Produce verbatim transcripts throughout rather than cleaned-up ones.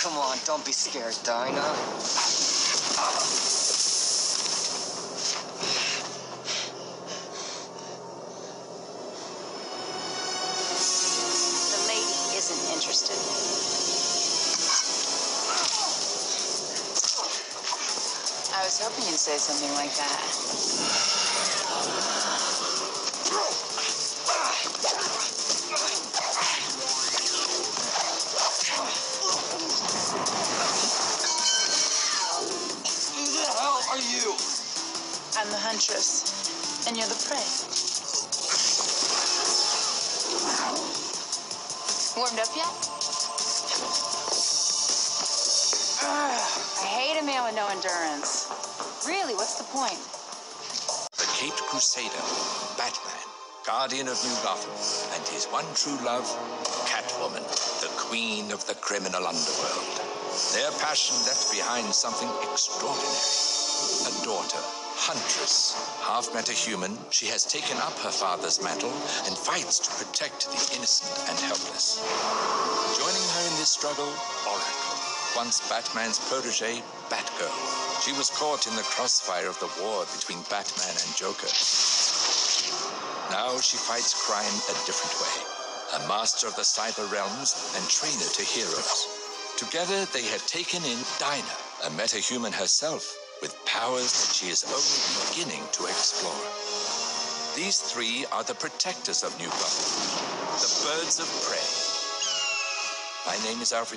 Come on, don't be scared, Dinah. The lady isn't interested. I was hoping you'd say something like that. Who the hell are you? I'm the huntress, and you're the prey. Warmed up yet? Ugh, I hate a man with no endurance. Really, what's the point? The Caped Crusader, Batman, guardian of New Gotham, and his one true love, Catwoman, the queen of the criminal underworld. Their passion left behind something extraordinary. A daughter, Huntress. Half metahuman, she has taken up her father's mantle and fights to protect the innocent and helpless. Joining her in this struggle, Oracle, once Batman's protege, Batgirl. She was caught in the crossfire of the war between Batman and Joker. Now she fights crime a different way. A master of the cyber realms and trainer to heroes. Together, they have taken in Dinah, a metahuman herself, with powers that she is only beginning to explore. These three are the protectors of New Gotham, the Birds of Prey. My name is Alfred.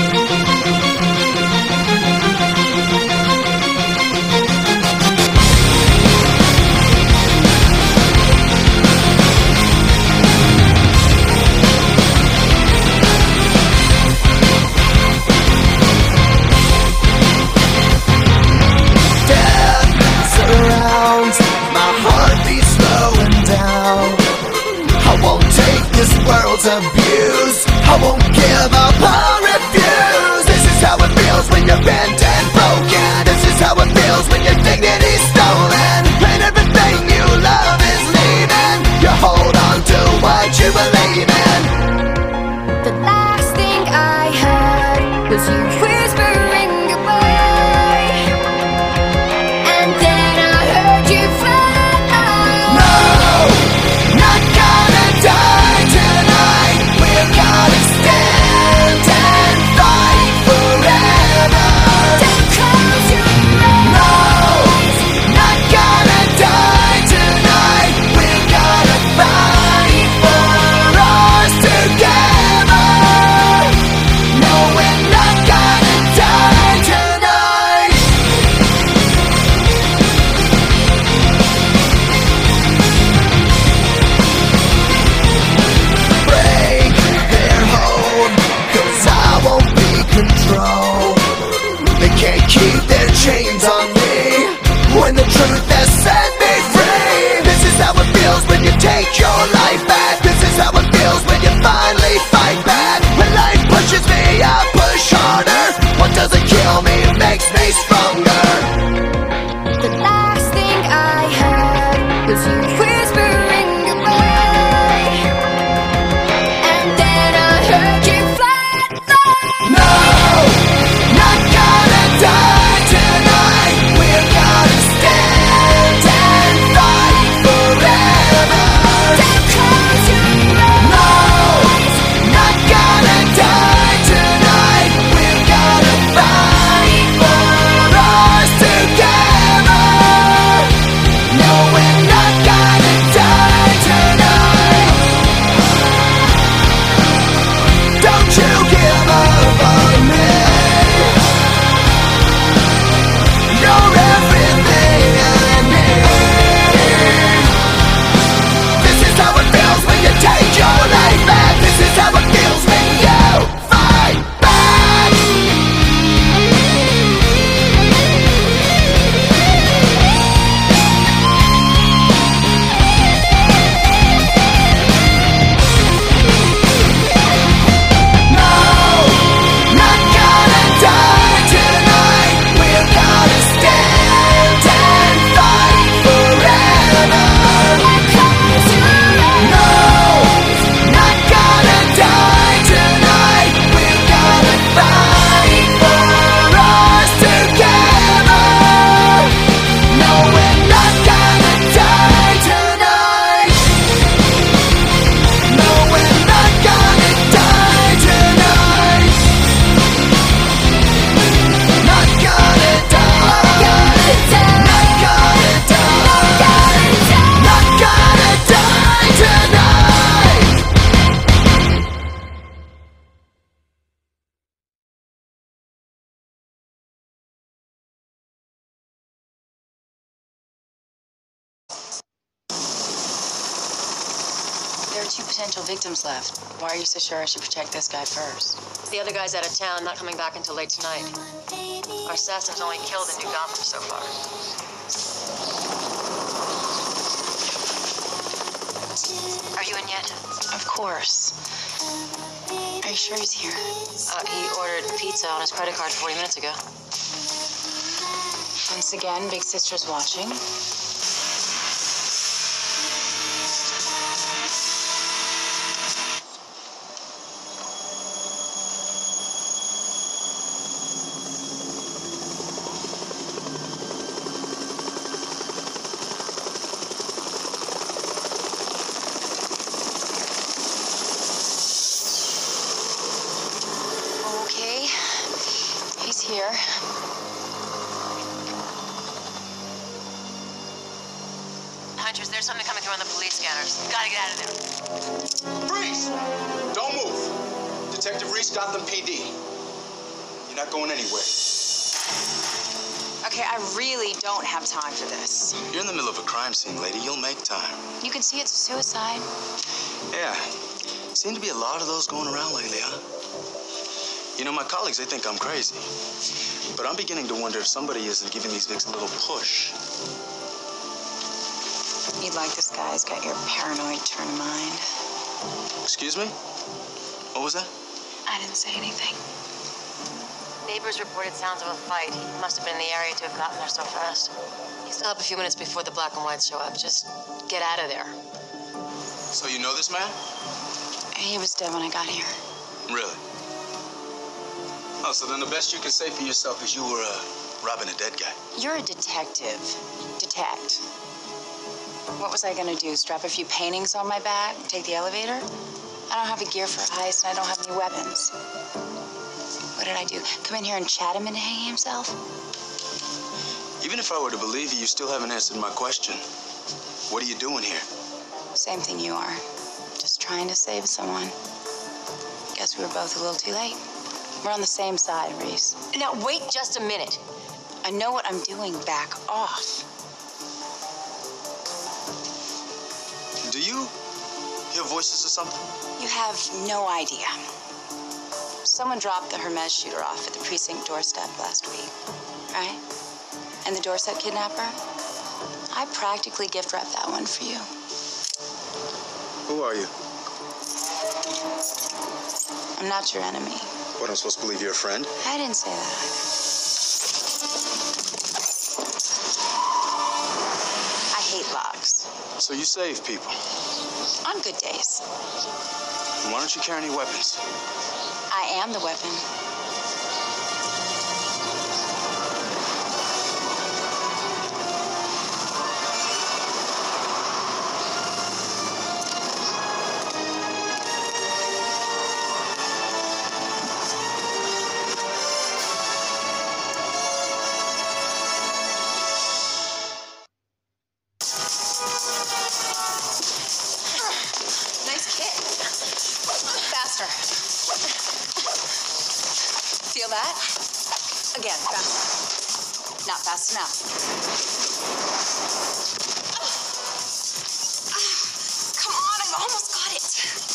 Abuse. I won't give up or refuse. This is how it feels when you're bent and broken. This is how it feels when your dignity's stolen and everything you love is leaving. You hold on to what you believe in. The last thing I heard was you whispering goodbye, and then I heard you fly. No, not gonna die tonight. We're gonna stand and fight forever. Don't close your eyes. No, There are two potential victims left. Why are you so sure I should protect this guy first? The other guy's out of town, not coming back until late tonight. Our assassin's only killed in New Gotham so far. Are you in yet? Of course. Are you sure he's here? Uh, he ordered pizza on his credit card forty minutes ago. Once again, Big Sister's watching. Okay, he's here. Huntress, there's something coming through on the police scanners. Gotta get out of there. Freeze! Don't move. Detective Reese, Gotham P D. You're not going anywhere. Okay, I really don't have time for this. You're in the middle of a crime scene, lady. You'll make time. You can see it's a suicide. Yeah. Seem to be a lot of those going around lately, huh? You know, my colleagues, they think I'm crazy. But I'm beginning to wonder if somebody isn't giving these Vicks a little push. You'd like this guy who's got your paranoid turn of mind. Excuse me? What was that? I didn't say anything. Neighbors reported sounds of a fight. He must have been in the area to have gotten there so fast. You still have a few minutes before the black and whites show up. Just get out of there. So you know this man? He was dead when I got here. Really? Oh, so then the best you can say for yourself is you were, uh, robbing a dead guy. You're a detective. Detect. What was I gonna do? Strap a few paintings on my back and take the elevator? I don't have a gear for a heist and I don't have any weapons. What did I do? Come in here and chat him into hanging himself? Even if I were to believe you, you still haven't answered my question. What are you doing here? Same thing you are. Just trying to save someone. Guess we were both a little too late. We're on the same side, Reese. Now, wait just a minute. I know what I'm doing. Back off. Do you hear voices or something? You have no idea. Someone dropped the Hermes shooter off at the precinct doorstep last week, right? And the Dorset kidnapper? I practically gift wrapped that one for you. Who are you? I'm not your enemy. What, I'm supposed to believe you're a friend? I didn't say that either. I hate logs. So you save people. On good days. Why don't you carry any weapons? I am the weapon. Nice kick. Faster. Feel that? Again, faster. Not fast enough. Come on, I almost got it.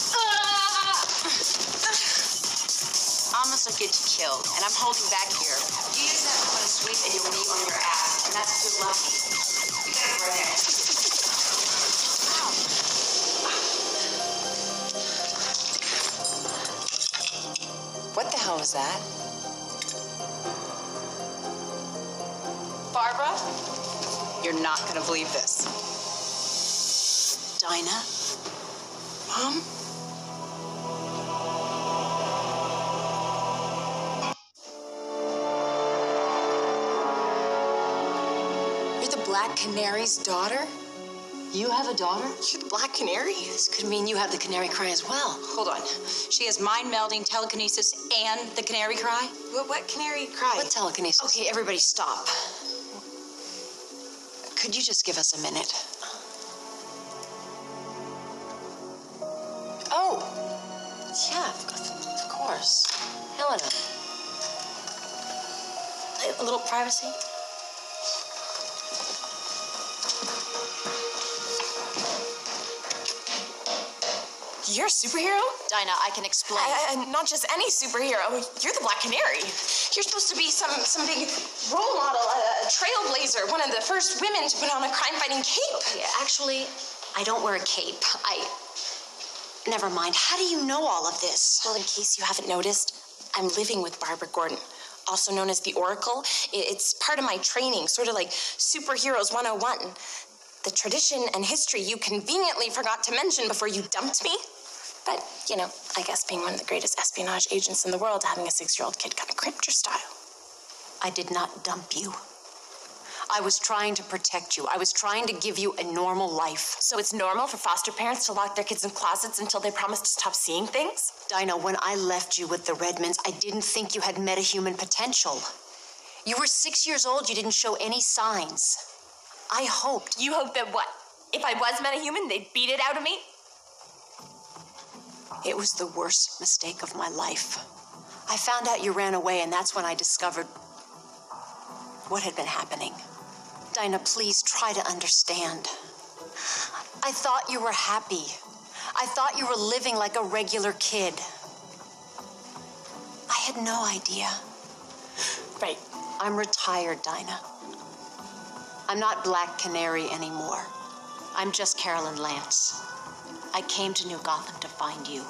Almost a good to kill, and I'm holding back here. You use that one to sweep and your knee on your ass, and that's good lucky. You got it right there. What the hell was that? Barbara? You're not gonna believe this. Dinah? Mom? You're the Black Canary's daughter? You have a daughter? You're the Black Canary? This could mean you have the canary cry as well. Hold on. She has mind melding, telekinesis, and the canary cry? What, what canary cry? What telekinesis? Okay, everybody stop. Could you just give us a minute? Oh! Yeah, of of course. Helena. A, a little privacy? you're a superhero? Dinah, I can explain. Uh, and not just any superhero. You're the Black Canary. You're supposed to be some, some big role model, a, a trailblazer, one of the first women to put on a crime-fighting cape. Yeah, actually, I don't wear a cape. I... Never mind. How do you know all of this? Well, in case you haven't noticed, I'm living with Barbara Gordon, also known as the Oracle. It's part of my training, sort of like Superheroes one oh one. The tradition and history you conveniently forgot to mention before you dumped me. But, you know, I guess being one of the greatest espionage agents in the world, having a six-year-old kid kind of crimped your style. I did not dump you. I was trying to protect you. I was trying to give you a normal life. So it's normal for foster parents to lock their kids in closets until they promise to stop seeing things? Dinah, when I left you with the Redmonds, I didn't think you had metahuman potential. You were six years old. You didn't show any signs. I hoped. You hoped that what? If I was metahuman, they'd beat it out of me? It was the worst mistake of my life. I found out you ran away, and that's when I discovered what had been happening. Dinah, please try to understand. I thought you were happy. I thought you were living like a regular kid. I had no idea. Right. I'm retired, Dinah. I'm not Black Canary anymore. I'm just Carolyn Lance. I came to New Gotham to find you.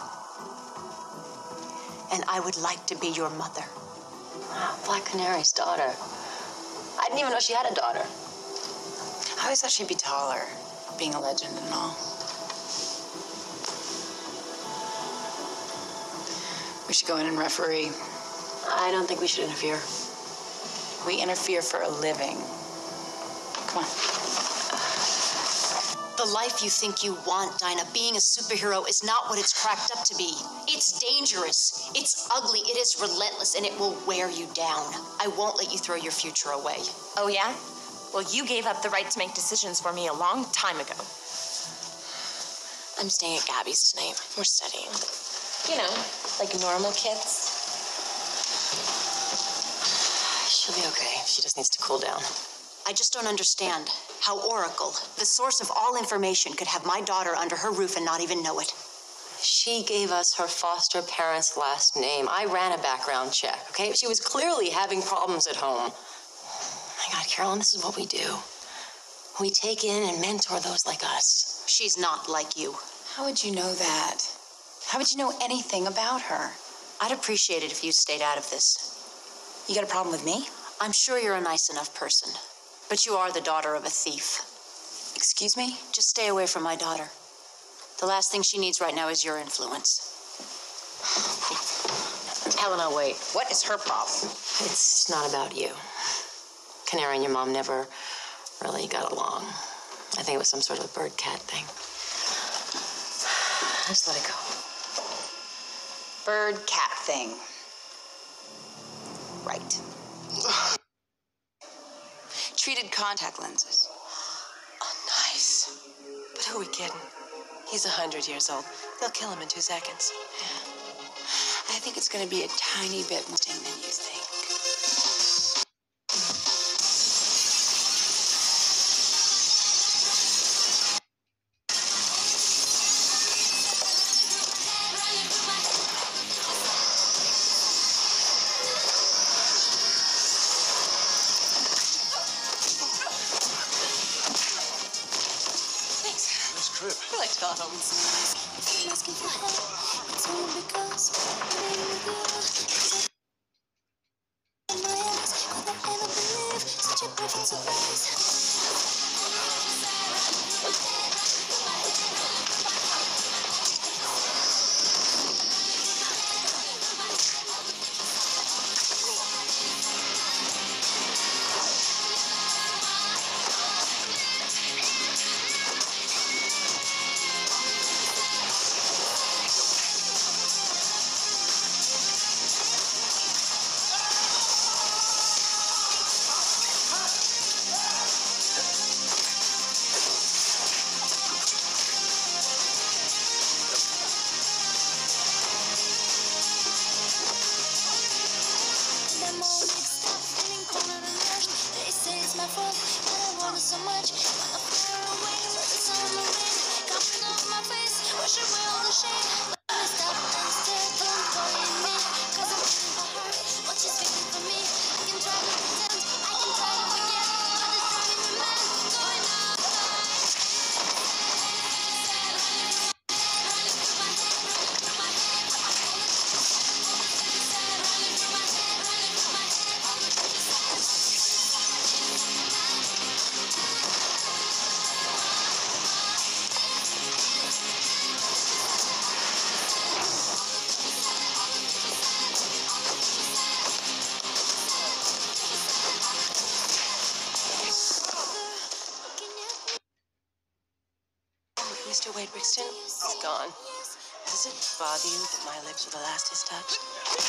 And I would like to be your mother. Black Canary's daughter. I didn't even know she had a daughter. I always thought she'd be taller, being a legend and all. We should go in and referee. I don't think we should interfere. We interfere for a living. Come on. The life you think you want, Dinah, being a superhero is not what it's cracked up to be. It's dangerous, it's ugly, it is relentless, and it will wear you down. I won't let you throw your future away. Oh, yeah? Well, you gave up the right to make decisions for me a long time ago. I'm staying at Gabby's tonight. We're studying. You know, like normal kids. She'll be okay. She just needs to cool down. I just don't understand how Oracle, the source of all information, could have my daughter under her roof and not even know it. She gave us her foster parents' last name. I ran a background check, okay? She was clearly having problems at home. Oh my God, Carolyn, this is what we do. We take in and mentor those like us. She's not like you. How would you know that? How would you know anything about her? I'd appreciate it if you stayed out of this. You got a problem with me? I'm sure you're a nice enough person, but you are the daughter of a thief. Excuse me? Just stay away from my daughter. The last thing she needs right now is your influence. Helena, wait. What is her problem? It's not about you. Canary and your mom never really got along. I think it was some sort of bird-cat thing. Just let it go. Bird-cat thing. Right. Treated contact lenses. Oh, nice. But who are we kidding? He's a hundred years old. They'll kill him in two seconds. Yeah. I think it's going to be a tiny bit more sting than you think. I like Tom's. Langston is gone. Does it bother you that my lips were the last he's touched?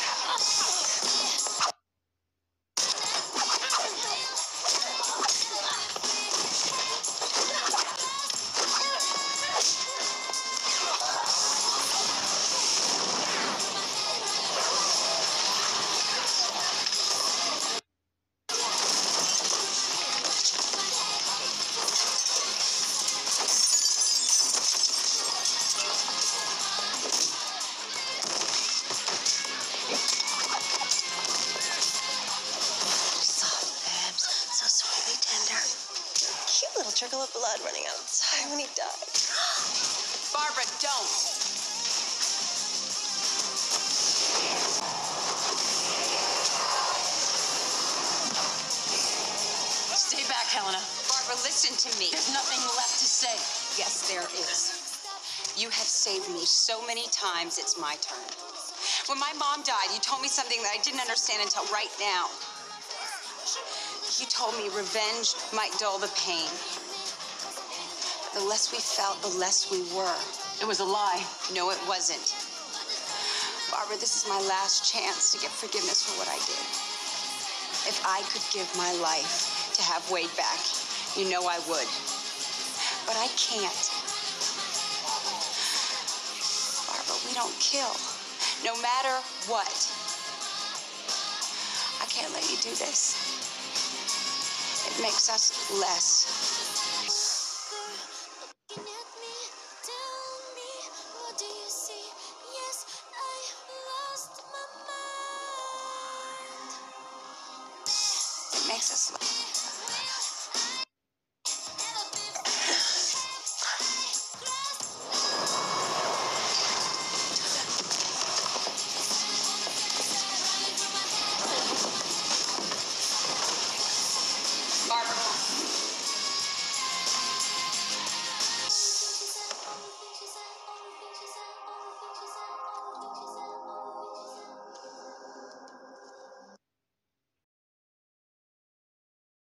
Trickle of blood running outside when he died. Barbara, don't. Stay back, Helena. Barbara, listen to me. There's nothing left to say. Yes, there is. You have saved me so many times, it's my turn. When my mom died, you told me something that I didn't understand until right now. You told me revenge might dull the pain. The less we felt, the less we were. It was a lie. No, it wasn't. Barbara, this is my last chance to get forgiveness for what I did. If I could give my life to have Wade back, you know I would. But I can't. Barbara, we don't kill. No matter what. I can't let you do this. It makes us less. Makes us